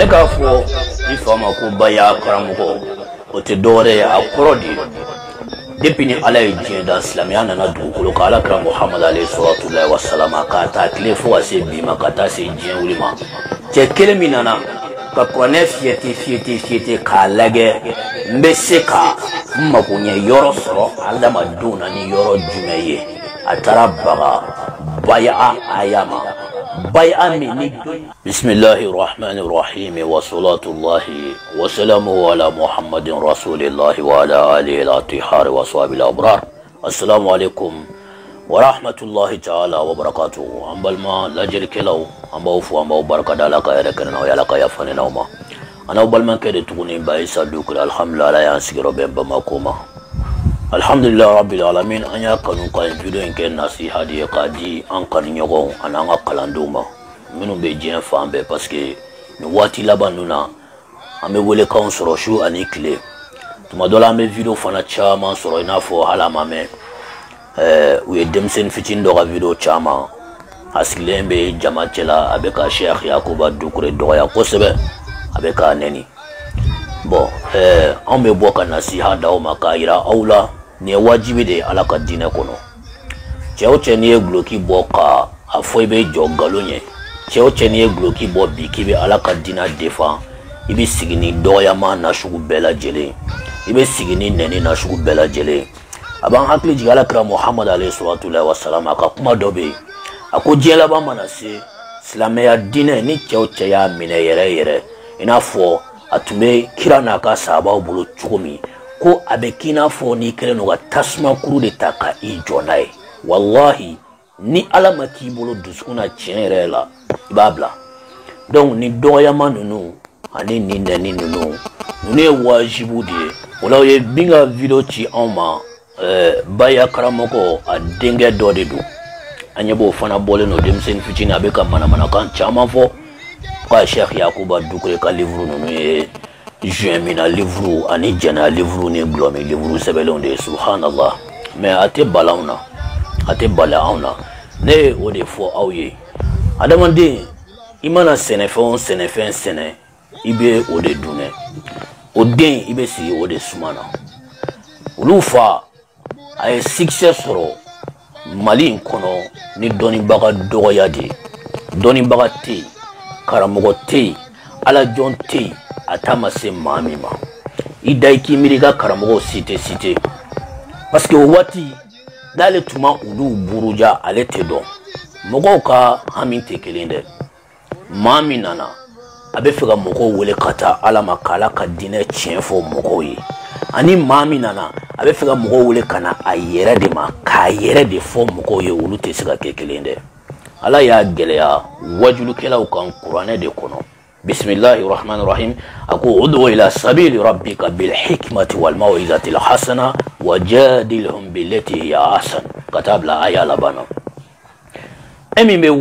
neka fo ifama ko baya karamugo o te dore akorodi depuis ni ala yi da islamiya na dugukolo ka ala kira Muhammad alayhi salatu wa salam ka ta tile fo ase bima ka ta se jien wulima te kele minana ka kone fieti ka lage mbese ka makunye yoro soro alama duna ni yoro jumeye atara baga baya ayama baya mini bismillahir rahmanir rahim wa salatullahi wa salamu ala muhammadin rasulillah wa ala alihi al-athhar wa sahbihi al-abrar. Assalamu alaikum wa rahmatullahi ta'ala wa barakatuh. Ambalma lajir kelaw ambaw fu ambaw baraka dalaka ya kana ya laka ya fani nawma ana balman kede tuguni bay sadu kul alhamdulillah ya sigiro be makoma alhamdulillah rabbil alamin anya kanu kan video en ken nasiha di qadi an kan nyogo ananga kalanduma minu be jien fambe parce que ni wati labanuna ame wole kan soro shu ani clé tuma dola me video fana chama soro ina fo hala mame we demsen fitin do ga video chama aslembe jamachela abeka Sheikh Yakuba Dukure doya kosebe abeka neni bon on me boka nasiha dawo makaira aula ne wajibi de alaka dine kono cheoche ni egloki boka afoibe jogalonye cheoche ni egloki bo bikibe alaka dina defa ibi sigini doya ma na shugu bela jele ibe sigini neni na shugu bela jele aban hakli jigala kra Muhammad alayhi salatu wa salam aka kuma dobe ako jela ba manase islamiya dine ni cheoche ya mine yere ina fo atume kira na ka sahaba bulu chukumi ko abekina fo ni kire no tasma kuru de taka ijonai wallahi ni alama ki bulu duskuna chenere la ibabla donc ni doya manunu ani ni nani nunu nune wajibu de wala ye binga video ci oma baya karamoko adenge dode du anyebo fana bole no demsen fitina beka mana kan chama fo kwa Sheikh Yakuba Dukure ka livre nunu Jemina livre ani jana livre ni glome livre sebelonde subhanallah mais ate balauna ne o de fo awye adamande imana sene ibe o de dune o den ibe si o de sumana ulufa ay success ro mali kono ni doni baga doya de doni baga te karamogo te ala jon te atama se mamima idaiki miriga karamogo cité parce que wati dale tuma ulu buruja ale te don mogo ka haminte kelende mami nana abe fega mogo wele kata ala makala ka dine tienfo mogo yi ani mami nana abe fega mogo wele kana ayere de ma ka yere de fo mogo ye ulu te siga kelende ala ya geleya wajulu kelaw kan qur'ane de kono bismillahir rahmanir rahim aku ud'u ila sabili rabbika bil hikmati wal mau'izati al hasana wajadilhum billati hiya ahsan katabla aya labana emi me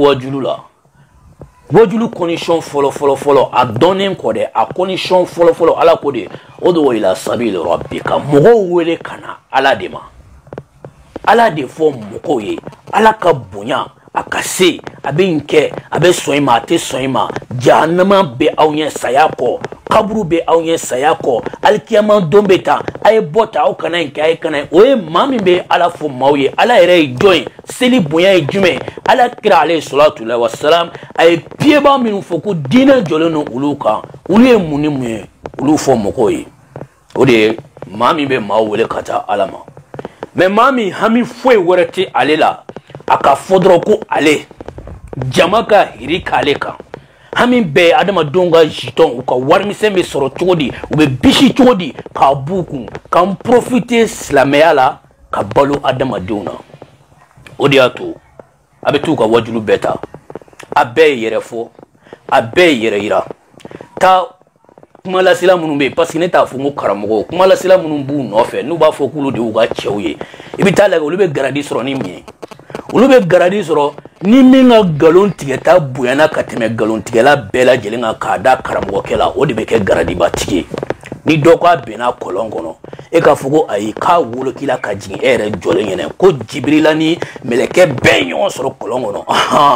wajulu condition follow a donner ko de a condition follow ala ko de ud'u ila sabili rabbika mogo wele kana ala de ma ala de fo moko ye ala ka bunya akase abinke abe soima te soima jahannama be awyen sayako kaburu be awyen sayako alkiyama dombeta ay bota o kana nke ay kana o mami be ala fo mawye ala ere join seli bonya jume ala kira alayhi salatu wa salam ay pieba minu foku dina jolono uluka ulu muni ulu fo mokoyi o de mami be mawule kata alama me mami hami foi werete alela aka fodro ko ale jamaka hirika aleka hami be adama donga jiton uka warmi sembe soro chogodi ube bishi chogodi ka buku kan profiter slameyala ka balu adama dona odiato abetu ka wajulu beta abe yerefo abe yereira ta kuma la sila munun be parce que ne ta fo mo karamogo kuma la sila munun bu no fe nu ba fo kulu de uga chewye ibita la olu be garadi soro ni mi olu be garadi soro ni minga galon tigeta buyana kateme galon tigela bela jelinga kada karamogo kela o de be ke garadi ba tigi ni doko abena kolongono e ka fugo ayi ka wolo kila ka jin ere jole nyene ko jibrila ni meleke benyo soro kolongono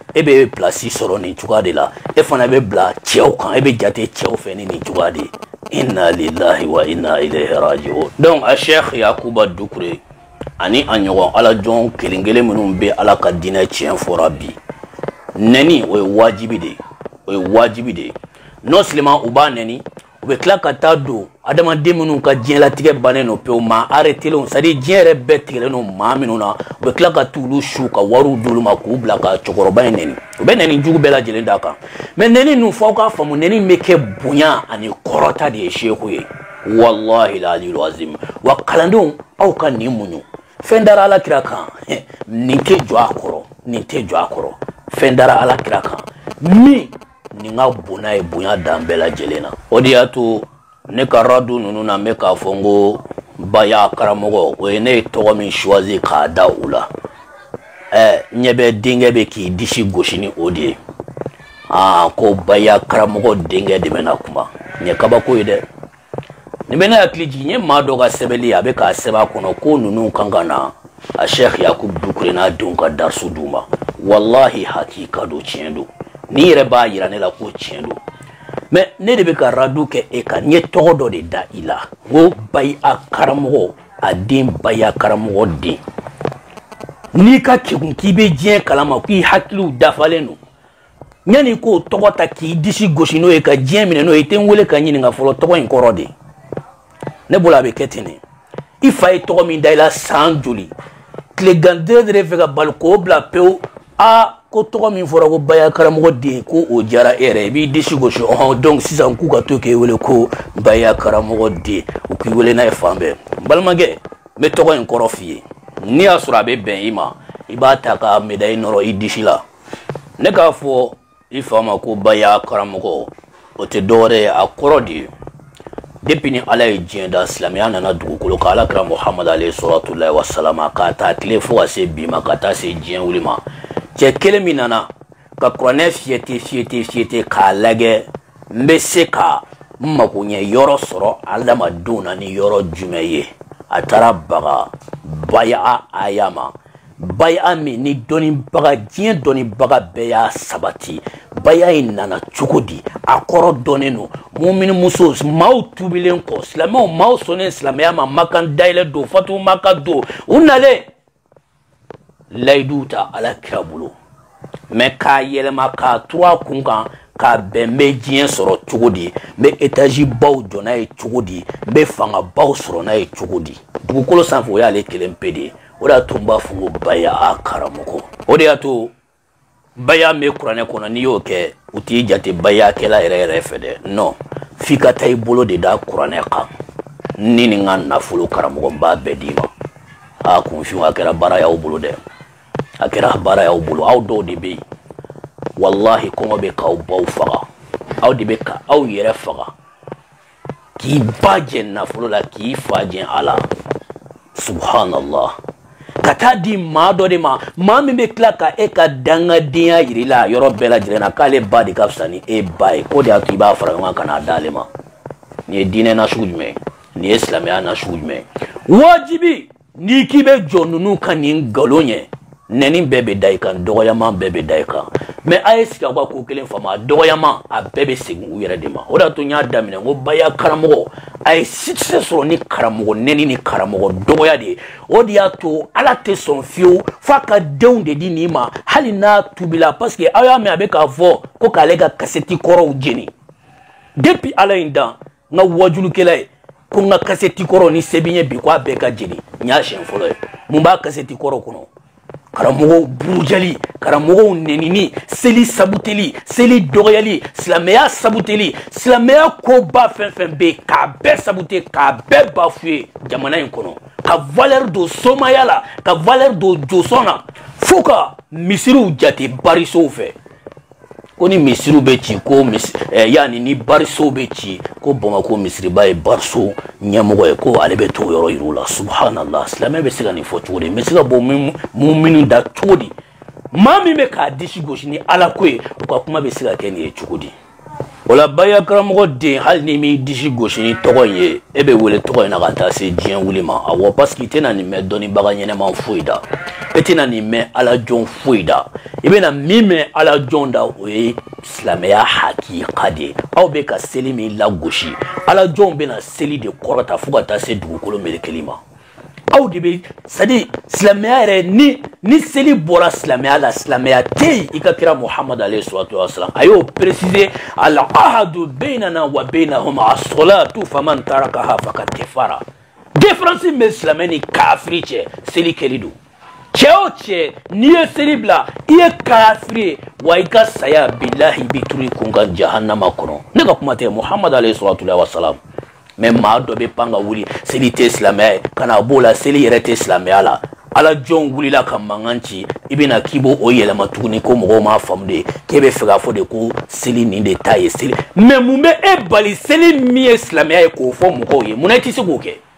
e be place soro ni cogoya de la e fana be bila cɛw kan e be jate cɛw fɛ ni cogoya de inna lillahi wa inna ilayhi raji'un. Donc a Cheikh Yakuba Dukure ani a ɲɔgɔn ala jɔn kelen kelen minnu be ala ka diinɛ tiɲɛ fɔra bi nɛni o ye wajibi de o ye wajibi de non seulement u b'a nɛni u bɛ tila ka taa don adamaden minnu ka diɲɛlatigɛ bannen no pewu maa arrêtélenw c'est à dire diɲɛ yɛrɛ bɛɛ tigɛlen no maa minnu na u bɛ tila ka t'olu su ka wariw d'olu ma k'u bila ka cɛkɔrɔba in nɛni u bɛ nɛni jugu bɛɛ lajɛlen d'a kan mais nɛni ninnu f'aw k'a faamu nɛni bɛ kɛ bonya ani kɔrɔta de ye seku ye wallahi l'aliyul azim wa kalandenw aw ka nin muɲu fɛn dara alakira kan nin tɛ jɔ a kɔrɔ nin tɛ jɔ a kɔrɔ fɛn dara alakira kan min nin ka bonya ye bonya dan bɛɛ lajɛlen na o de y'a to ne ka radio ninnu na n bɛ k'a fɔ n ko baya karamɔgɔ o ye ne ye tɔgɔ min choisi k'a da u la ɲɛ bɛ denkɛ bɛ k'i disi gosi ni o de ye ko baya karamɔgɔ denkɛ de bɛna kuma nin ye kabako ye dɛ nin bɛ ne hakili jigin n ye maa dɔ ka sɛbɛnni a bɛ k'a sɛbɛn a kɔnɔ ko ninnu kan ka na a Cheikh Yakubu Dukure n'a denw ka darisu d'u ma wallahi hakika don tiɲɛ don ni yɛrɛ b'a yira ne la ko tiɲɛ don mais ne de bɛ ka radio kɛ e kan n ye tɔgɔ dɔ de da i la n ko baya karamɔgɔ a den baya karamɔgɔ den n'i ka kegun k'i bɛ diɲɛ kalama k'i hakiliw dafalen don yanni k'o tɔgɔ ta k'i disi gosi n'o ye ka diɲɛ minɛ n'o ye i tɛ n wele ka ɲininka fɔlɔ tɔgɔ in kɔrɔ de ne bolo a bɛ kɛ ten de i fa ye tɔgɔ min da i la san joli tilegan de de fɛ ka bali k'o bila pewu ko tɔgɔ min fɔra ko baya karamɔgɔ den ko o jara e yɛrɛ i b'i disi gosi donc sisan k'u ka to k'e wele ko baya karamɔgɔ den u k'i wele n'a ye fan bɛɛ n balimakɛ n bɛ tɔgɔ in kɔrɔ f'i ye n'i y'a sɔrɔ a bɛ bɛn i ma i b'a ta ka médaille nɔrɔ i disi la ne k'a fɔ i fa ma ko baya karamɔgɔ o tɛ dɔwɛrɛ ye a kɔrɔ de ye depuis ni ala ye diɲɛ da silamɛya nana dugukolo kan alakira Muhamadu alayhi salatullahi wa salam k'a ta tile fo ka se bi ma ka taa se diɲɛ wuli ma cɛ kelen min nana ka kuranɛ fiyɛte k'a lajɛ n bɛ se ka n mago ɲɛ yɔrɔ sɔrɔ adamadenw na ni yɔrɔ jumɛn ye a taara baga baya aya ma baya min ni dɔnnibaga diɲɛ dɔnnibaga bɛɛ y'a sabati baya in nana cogo di a kɔrɔ dɔnnen don mumini muso maaw tubilen kɔ silamɛw maaw sɔnnen silamɛya ma makan dayɛlɛ don fatu maka don u nalen layiduw ta alakira bolo mais k'a yɛlɛma k'a turu a kun kan k'a bɛn n bɛ diɲɛ sɔrɔ cogo di n bɛ étage baw jɔ n'a ye cogo di n bɛ fanga baw sɔrɔ n'a ye cogo di dugukolo sanfɛ o y'ale kelen pe de ye o de y'a to n b'a fɔ ko baya a karamɔgɔ o de y'a to baya min bɛ kuranɛ kɔnɔ n'i y'o kɛ u t'i jate bayakɛla yɛrɛ yɛrɛ fɛ dɛ non f'i ka taa i bolo de da kuranɛ kan ni nin ka nafolo karamɔgɔ n b'a bɛɛ d'i ma kunfin a kɛra baara y'aw bolo dɛ a kɛra baara y'aw bolo aw dɔw de bɛ yen wallahi kɔngɔ bɛ k'aw baw faga aw de bɛ ka aw yɛrɛ faga k'i ba jɛ nafolo la k'i fa jɛ a la subhanallah ka taa di maa dɔ de ma maa min bɛ tila ka e ka dangadenya yir'i la yɔrɔ bɛɛ lajɛlen na k'ale ba de ka fisa ni e ba ye o de y'a to i b'a fara ɲɔgɔn kan ka n'a d'ale ma nin ye diinɛ nasugu jumɛn nin ye silamɛya nasugu jumɛn wajibi n'i k'i bɛ jɔ ninnu ka nin nkalon ye nɛni bɛɛ bɛ da i kan dɔgɔyama bɛɛ bɛ da i kan mais a ye sigi aw ka ko kelen faamu a dɔgɔyama a bɛɛ bɛ segin u yɛrɛ de ma o de y'a to n y'a daminɛ n ko baya karamɔgɔ a ye succès sɔrɔ ni karamɔgɔ nɛni ni karamɔgɔ dɔgɔya de ye o de y'a to ala tɛ sɔn fiyewu f'a ka denw de di nin ma hali n'a tubila parce que aw y'a mɛn a bɛ k'a fɔ ko k'ale ka kasɛti kɔrɔw jeni depuis ala in dan n ka wajulukɛla ye ko n ka kasɛti kɔrɔ ni se bɛ n ye bi ko a bɛɛ ka jeni n y'a siɲɛ fɔlɔ ye mun b'a kasɛti kɔrɔ kɔnɔ karamɔgɔw burujali karamɔgɔw nɛnini seli sabuteli seli dɔgɔyali silamɛya sabuteli silamɛya koba fɛn fɛn bɛ yen k'a bɛɛ sabute k'a bɛɛ bafuye jamana in kɔnɔ ka valeur don somaya la ka valeur don josɔn na fo ka misiriw jate barisow fɛ ko ni misiriw bɛ ci ko yani ni barisow bɛ ci ko Bamako misiriba ye bariso ɲɛmɔgɔ ye ko ale bɛ t'o yɔrɔ yir'u la subhanallah silamɛ bɛ se ka nin fɔ cogo di n bɛ se ka bɔ muminu da cogo di maa min bɛ k'a disi gosi ni ala ko ye u ka kuma bɛ se ka kɛ nin ye cogo di wala baya karamɔgɔ den hali ni mi disi gosi ni tɔgɔ in ye e bɛ wele tɔgɔ in na ka taa se diɲɛ wuli ma awɔ parce que i tɛna nin mɛn dɔnnibaga ɲɛnɛman foyi da e tɛna nin mɛn alajɔn foyi da i bɛna min mɛn alajɔn da o ye silamɛya hakika de ye aw bɛ ka seli min lagosi alajɔnw bɛna seli de kɔrɔta fo ka taa se dugukolo melekeli ma aw de bɛ c'est à dire silamɛya yɛrɛ ni seli bɔra silamɛya la silamɛya tɛ yen i ka kira muhamadu alayhi salatu wa salam a y'o préciser al ahadu baynana wa baynahum as-salatu faman tarakaha faqad kafara différence min bɛ silamɛ ni kafiri cɛ seli kɛli don cɛ o cɛ n'i ye seli bila i ye kafiri ye wa i ka saya bilahi i bɛ turu i kun kan jahannama kɔnɔ ne ka kuma tɛ muhamadu alayhi salatu wa salam mais maa dɔ bɛ pan ka wuli seli tɛ silamɛya ye ka na b'o la seli yɛrɛ tɛ silamɛya la alajɔnw wulila ka mankan ci i bɛna k'i b'o yɛlɛma tuguni ko mɔgɔw m'a faamu de k'e bɛ fɛ k'a fɔ de ko seli nin de ta ye seli mais mun bɛ e bali seli min ye silamɛya ye k'o fɔ mɔgɔw ye munna i tɛ se k'o kɛ e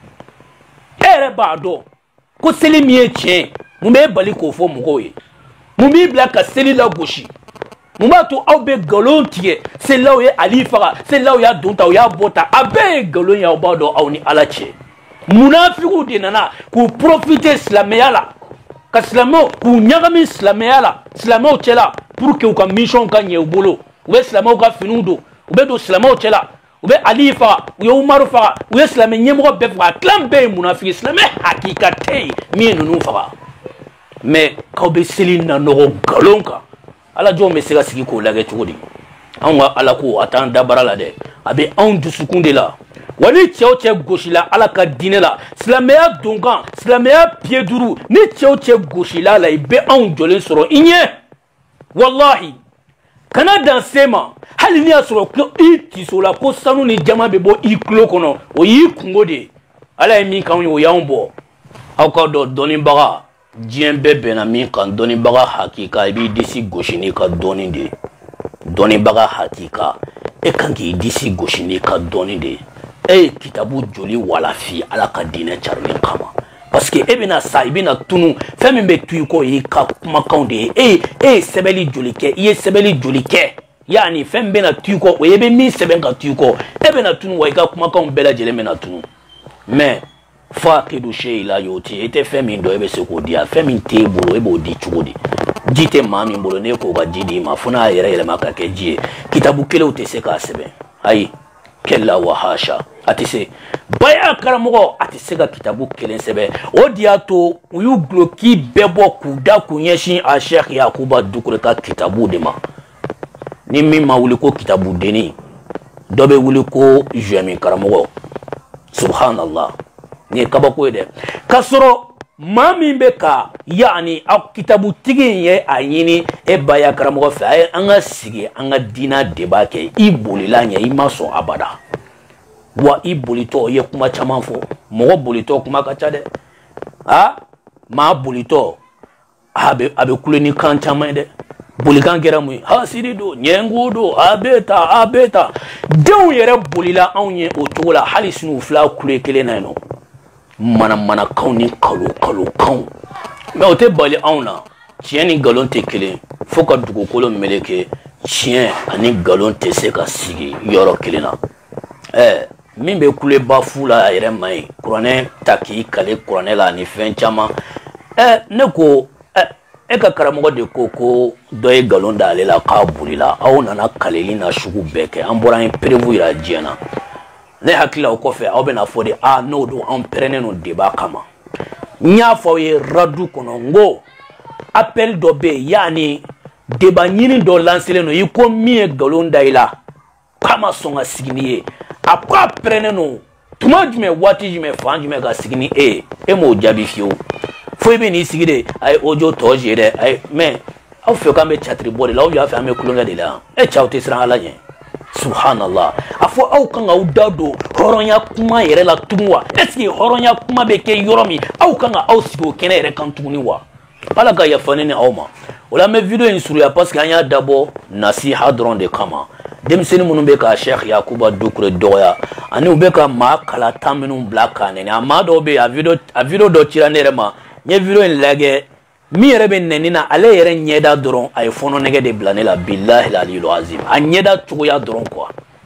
yɛrɛ b'a dɔn ko seli min ye tiɲɛ mun bɛ e bali k'o fɔ mɔgɔw ye mun b'i bila ka seli lagosi mun b'a to aw bɛ nkalon tigɛ selilaw ye ali faga selilaw y'a don ta u y'a bɔ ta a bɛɛ ye nkalon ye aw b'a dɔn aw ni ala cɛ munafigiw de nana k'u profiter silamɛya la ka silamɛw k'u ɲagami silamɛya la silamɛw cɛla pour que u ka mission ka ɲɛ u bolo u bɛ silamɛw ka finiw don u bɛ don silamɛw cɛla u bɛ ali faga u ye umaru faga u ye silamɛ ɲɛmɔgɔ bɛɛ faga a tilan bɛɛ ye munafigi silamɛ hakika tɛ yen min ye ninnu faga mais k'aw bɛ seli nanɔgɔ nkalon kan alajɔnw bɛ se ka sigi k'o lajɛ cogo di anw ka ala ko a t'an dabara la dɛ a bɛ anw dusukun de la wa ni cɛ o cɛ gosila ala ka diinɛ la silamɛya donkan silamɛya pied duuru ni cɛ o cɛ gosila la i bɛ anw jɔlen sɔrɔ i ɲɛ walahi kana dan se ma hali ni y'a sɔrɔ i tiso la ko sanu ni jama bɛ bɔ i tulo kɔnɔ o y'i kungo de ye ala ye min k'anw ye o y'anw bɔ aw ka dɔn dɔnnibaga diɲɛ bɛɛ bɛnna min kan dɔnnibaga hakika i b'i disi gosi n'i ka dɔnni de ye dɔnnibaga hakika e kan k'i disi gosi n'i ka dɔnni de ye e ye kitabu joli walafi ala ka diinɛ carilen kama parce que e bɛna sa i bɛna tunu fɛn min bɛ to i kɔ y'i ka kumakanw de ye e ye sɛbɛnni joli kɛ i ye sɛbɛnni joli kɛ yaani fɛn min bɛna to i kɔ o ye bɛ min sɛbɛn ka to i kɔ e bɛna tunu wa i ka kumakanw bɛɛ lajɛlen bɛna tunu mais faqidu shay la yuti ite fɛn min dɔ e bɛ se k'o di yan fɛn min t'e bolo e b'o di cogo di ji tɛ maa min bolo n'e k'o ka ji d'i ma fo n'a yɛrɛ yɛlɛma ka kɛ ji ye kitabu kelenw tɛ se k'a sɛbɛn ayi kɛla wa hasha a tɛ se baya karamɔgɔ a tɛ se ka kitabu kelen sɛbɛn o de y'a to u y'u guloki bɛɛ bɔ k'u da k'u ɲɛsin a Sheikh Yakuba Dukure ka kitabu de ma ni min ma wuli ko kitabu denni dɔ bɛ wuli ko juɛmi karamɔgɔ subhanallah ni kabako ye dɛ k'a sɔrɔ maa min bɛ ka yaani aw kitabutigi in ye a ɲini e baya karamɔgɔ fɛ a ye an ka sigi an ka diina débat kɛ i bolila ɲɛ i ma sɔn abada wa i bolitɔ i ye kuma caman fɔ mɔgɔ bolitɔ kuma ka ca dɛ maa bolitɔ a bɛ kule ni kan caman ye dɛ bolikan kɛra mun ye hasidi don ɲɛngo don a bɛ ta denw yɛrɛ bolila anw ye o cogo la hali sini u fila kule kelen na yen nɔ manamanakanw ni kalokanw mais o tɛ bali anw na tiɲɛ ni nkalon tɛ kelen fo ka dugukolo meleke tiɲɛ ani nkalon tɛ se ka sigi yɔrɔ kelen na min bɛ kuleba fu la a yɛrɛ man ɲi kuranɛ ta k'i kale kuranɛ la ani fɛn caman ne ko e ka karamɔgɔ de ko dɔ ye nkalon da ale la k'a bolila aw nana kaleli na sugu bɛɛ kɛ an bɔra an ye perewu yira diɲɛ na ne hakili la o kɔfɛ aw bɛna fɔ de n'o don an pɛrɛnnen no débat kama n y'a fɔ aw ye radu kɔnɔ n ko appel dɔ bɛ yen yaani débat ɲini dɔ lancelen no i ko min ye nkalon da i la k'a ma sɔn ka sigi ni ye a ko a pɛrɛnnen no tuma jumɛn waati jumɛn fan jumɛn ka sigi ni e m'o jaabi fiyewu fo i bɛ n'i sigi de a ye audio tɔ je dɛ a ye mais aw fɛ k'an bɛ catiri bɔ de la aw y'a fɛ an bɛ kulonkɛ de la cɛw tɛ siran ala ɲɛ subhanallah a fɔ aw kan ka aw da don hɔrɔnya kuma yɛrɛ la tugun wa est ce que hɔrɔnya kuma bɛ kɛ yɔrɔ min aw kan ka aw sigi o kɛnɛ yɛrɛ kan tuguni wa ala ka yafa ne ni aw ma o la an bɛ video in surunya parce que an y'a dabɔ nasiha dɔrɔn de kama denmisɛnnin minnu bɛ ka Sheikh Yakuba Dukure dɔgɔya ani u bɛ ka maa kala tan minnu bila k'a nɛni a maa dɔw bɛ yen a video dɔ cira ne yɛrɛ ma n ye video in lajɛ min yɛrɛ bɛ nɛni na ale yɛrɛ ɲɛda dɔrɔn a ye fɔnɔ nɛgɛ de bila ne la billahi aliyul azim a ɲɛda cogoya dɔrɔn quoi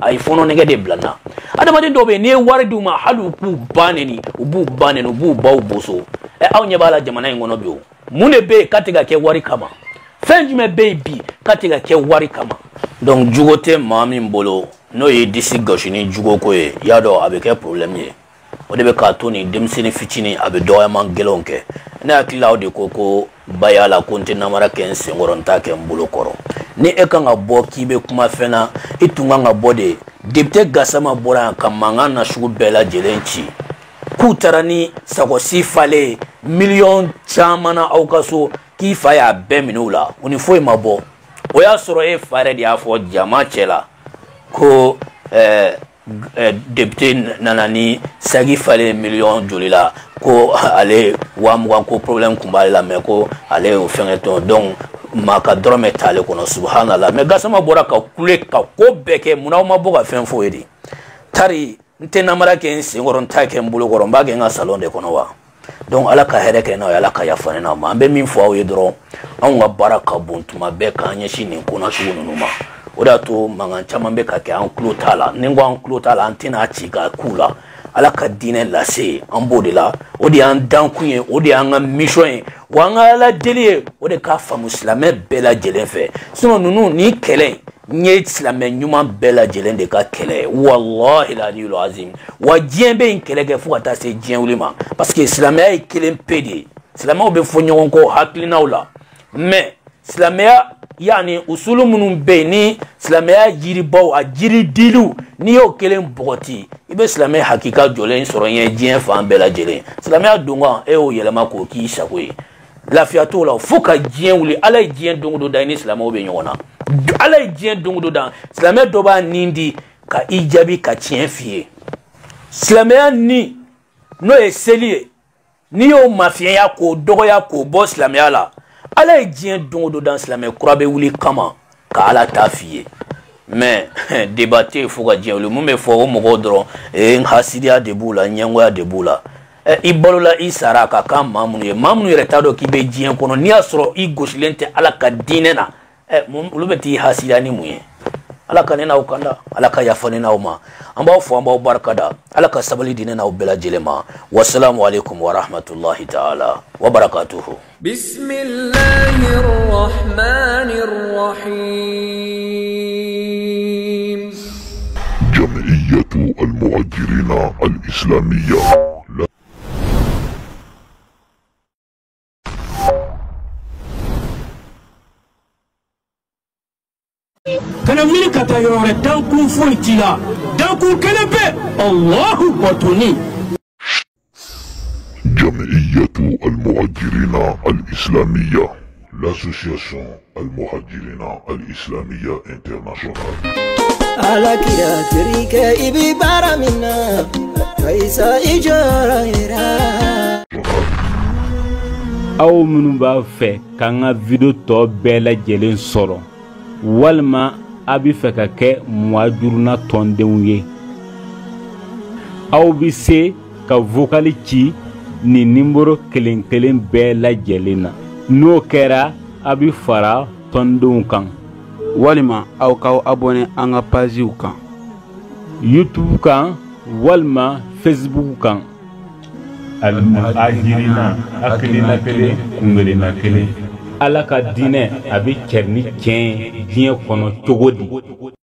ay fono nege de blana adama de dobe ne wari duma halu ku baneni ubu baneni ubu baw boso e aw nyabala jamana ngono bio mune be katiga ke wari kama fenjime baby katiga ke wari kama donc jugote mami mbolo no ye disi gashini jugo ko ye yado abeke problem ye o de be ka to ni demsini fitini abe doya man gelonke na kilaw de koko bayala konte namara ken sengoronta ken mbolo koro ni e kan ga bo kibe kuma fena itunga nga bode dipte gasama bora kamanga na shugu bela jelenchi kutarani sagosi fale million chamana aukaso ki faya beminula unifoi mabo oya soro e fare dia fo jama chela ko dipte nanani sagi fale million jolila ko ale wa mwa ko problem kumbali la me ko ale o fengeton donc maka drome tale kono subhanallah me gasama bora ka kule ka ko beke munaw maboga fen fo yedi tari nte namara ke singoron ta ke mbulo goron ba ge nga salon de kono wa donc ala ka here ke na ala ka ya fane na ma be min fo awe dro an ga baraka buntuma be ka nya shini kono shunu numa oda to mangan chama be ka ke an klotala ningo an klotala antina ci ga kula ala ka dine lase an bodila odi an dankuye odi an mission wanga la delier odi ka fa muslime bela jelenfe sino nunu ni kele nye islame nyuma bela jelen de ka kele wallahi la diul azim wa jembe in kele ke fuata se jien ulima parce que islame ay kelen pedi islame obe fo nyon ko haklina wala mais islame yani usulu munun be ni islame jiri baw a jiri dilu ni yo kelen bogoti ibe islame hakika jolen soro yen jien fa bela jelen islame dunga e o yelema ko ki shakwe lafiya to la fo ka jien wuli ala jien dongo da ni islame obe nyona ala jien dongo da islame do ba nindi ka ijabi ka tien fie islame ni no eselie ni yo mafia ya ko dogo ya ko bo islame ala ala jien dongo da islame kurabe wuli kama ka ala tafie mais débattre fo ka jien wuli mu me fo mo godro e hasidia debula nyango ya debula ibalola isara ka ka mamunu yere tado ki be jien kono ni asro I gosilente ala ka dinena ulubeti hasila ni muye ala ka nena ukanda ala ka yafane na uma amba fo amba barakada ala ka sabali dinena ubela jelema wassalamu alaikum wa rahmatullahi ta'ala wa barakatuhu bismillahir rahmanir rahim jam'iyyatu al-muhajirin al-islamiyya kana mini kata yore dan kun foitila dan kun kelebe Allahu batuni jam'iyyatu al-muhajirin al-islamiyya l'association al-muhajirin al-islamiyya internationale ala kira tirika ibi baramina kaisa ijara ira aw minnu b'a fɛ k'an ka video tɔ bɛɛ lajɛlen sɔrɔ walima a bɛ fɛ ka kɛ muhajiruna tɔndenw ye aw bɛ se ka vocal ci ni numéro kelen kelen bɛɛ lajɛlen na n'o kɛra a bɛ fara tɔndenw kan walima aw k'aw abonné an ka pajiw kan YouTube kan walima Facebook kan al-muhajirina akilina kelen kungelina kelen ala ka dinɛ a bɛ cɛri ni tiɲɛ diɲɛ kɔnɔ cogo di